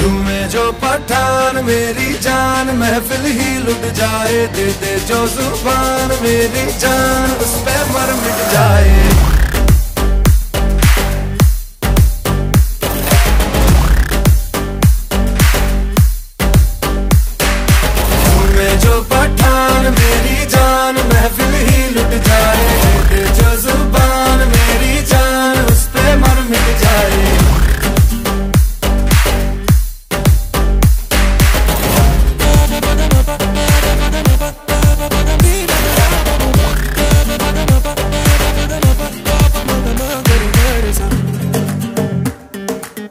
झूमे जो पठान मेरी जान, महफिल ही लुट जाए, दे दे जो जुबान मेरी जान, उस पे मर मिट जाए।